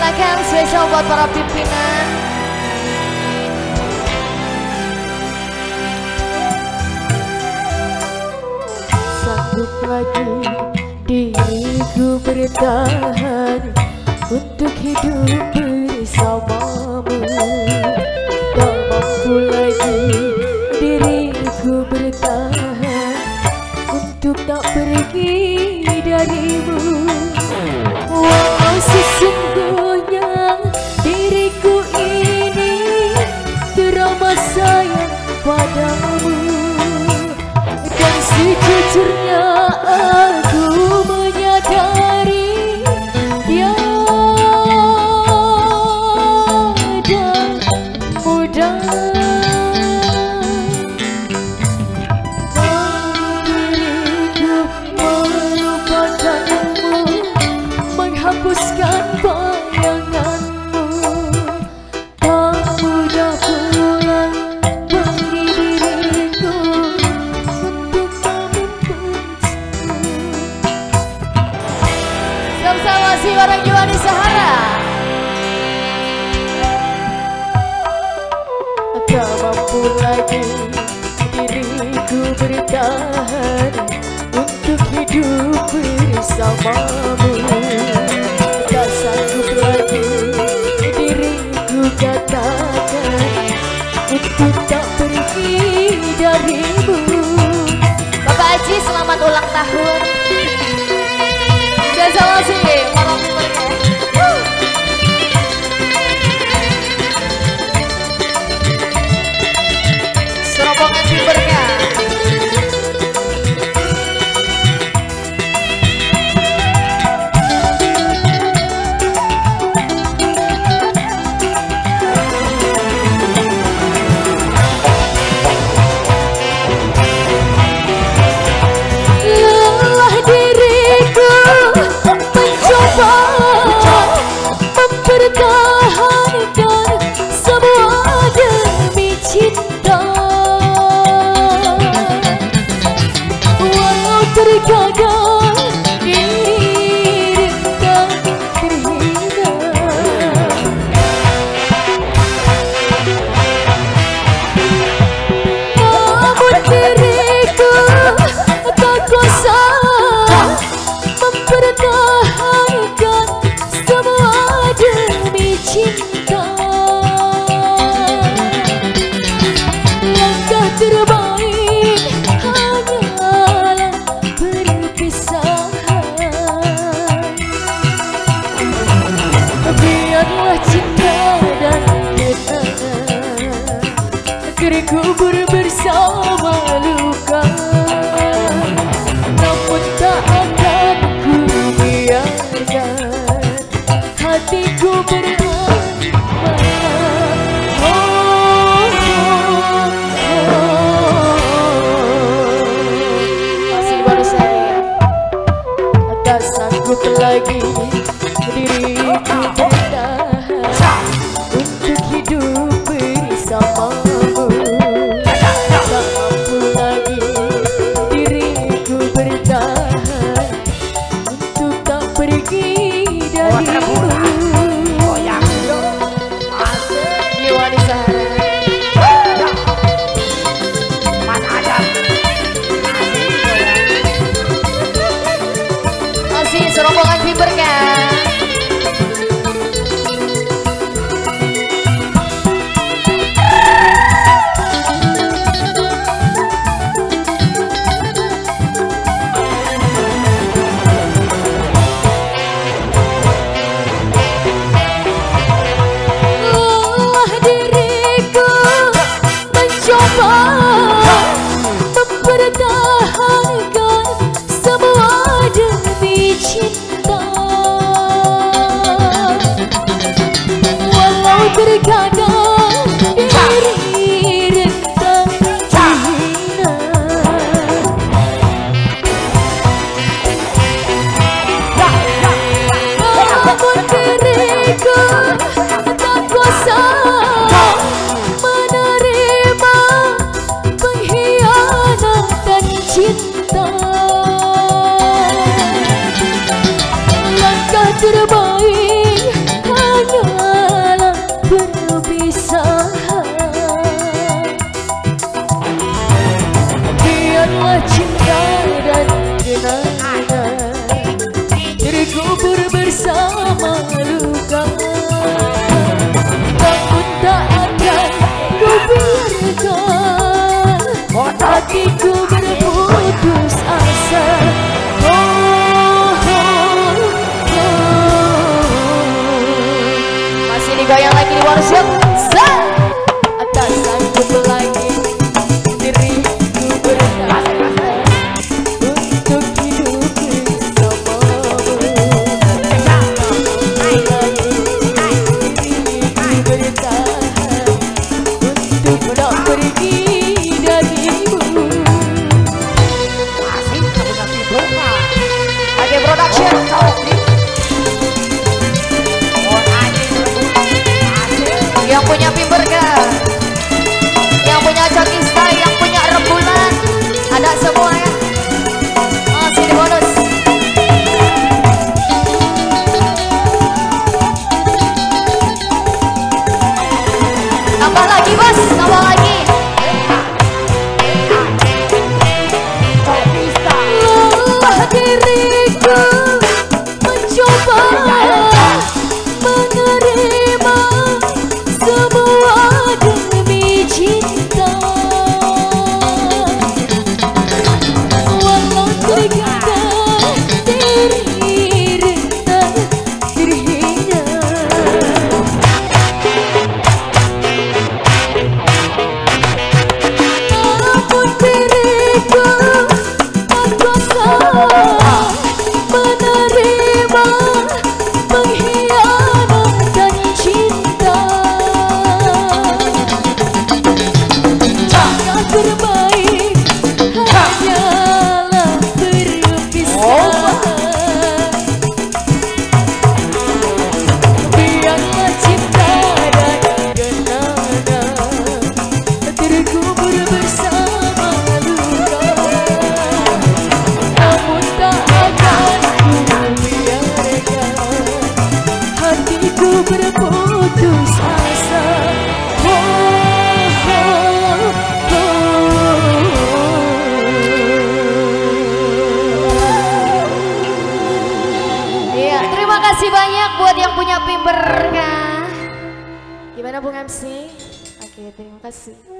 Silakan spesial buat para pimpinan. Sanggup lagi diriku bertahan untuk hidup bersamamu. Tak mampu lagi diriku bertahan untuk tak pergi darimu. Wow, sesungguhnya diriku ini teramat sayang padamu. Dan sejujurnya aku menyadari tiada mudah diriku melupakanmu, menghapuskan bayanganmu. Tak mudah pula bagi diriku untuk tak membencimu. Sama-sama si bareng Giwani Sahara. Tak mampu lagi diriku bertahan untuk hidup bersamamu. Tak sanggup lagi diriku katakan untuk tak pergi darimu. Bapak Haji selamat ulang tahun. Sama sih para pimpinan. Serombongan pimpinan. Lelah diriku mencoba mempertahankan semua demi cinta. Walau terkadang diri tak terhina, namun diriku tak kuasa mempertahankan semua demi cinta. Langkah terbaik hanyalah perpisahan. Biarlah cinta dan kenangan terkubur bersama luka, namun tak akan ku biarkan hatiku beranak. Masih baru saya. Tak sanggup lagi diriku bertahan untuk hidup bersamamu. Tak mampu lagi diriku bertahan untuk tak pergi darimu. Giwani Sahara. Masih serombongan pimpinan. Lelah diriku mencoba mempertahankan semua demi cinta. Walau terkadang diri rendah terhina, namun diriku tak kuasa menerima pengkhianatan cinta. Langkah terbaik worship. Tak sanggup lagi diriku bertahan untuk hidup bersamamu. Diriku bertahan untuk tak pergi darimu. Asik kamu nanti berapa? Ade Production. Yang punya Pimber kah? Yang punya Cokista, yang punya Rembulan, ada semua ya. Oh, sini bonus. Tambah lagi bos, tambah lagi. Lelah diriku mencoba menerima semua demi cinta. Walau terkata diri rendah terhina. Namun diriku tak kuasa menerima pengkhianatan cinta. Tak terbaik hanyalah berpisah. Biarlah cinta dan kenangan terkubur bersama luka. Namun tak akan ku biarkan hatiku berputus asa. Iya, terima kasih banyak buat yang punya Pimber kah? Gimana Bung MC? Oke, terima kasih.